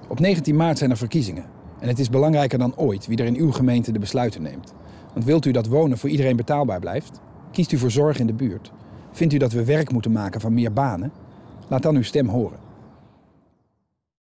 Op 19 maart zijn er verkiezingen. En het is belangrijker dan ooit wie er in uw gemeente de besluiten neemt. Want wilt u dat wonen voor iedereen betaalbaar blijft? Kiest u voor zorg in de buurt? Vindt u dat we werk moeten maken van meer banen? Laat dan uw stem horen.